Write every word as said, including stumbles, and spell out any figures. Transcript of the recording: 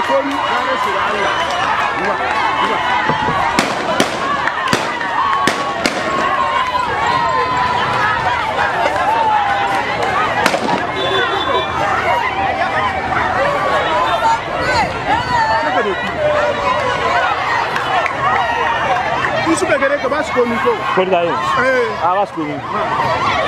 komi na rasu da Allah ruwa ruwa Isso que eu queria que eu vá se comigo. Pode dar aí. Ah, vai se comigo.